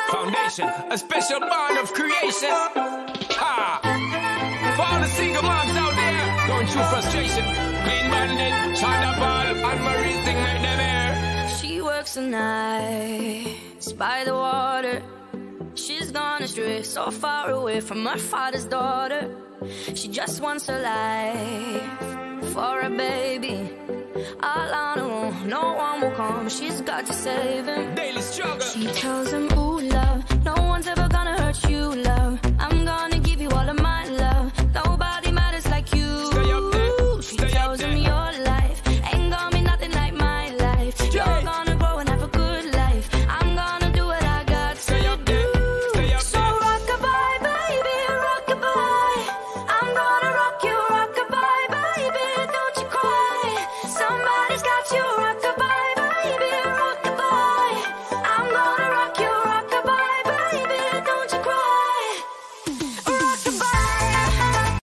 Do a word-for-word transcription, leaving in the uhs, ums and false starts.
Foundation, a special bond of creation. Ha! For all the single moms out there going through frustration, Clean Bandit, China Ball, and Marie thing make them air. She works the nights by the water. She's gone astray, so far away from her father's daughter. She just wants her life for a baby. All on her own, no one will come. She's got to save him. Daily struggle. She tells him, ooh, love, no one's ever gonna hurt you, love.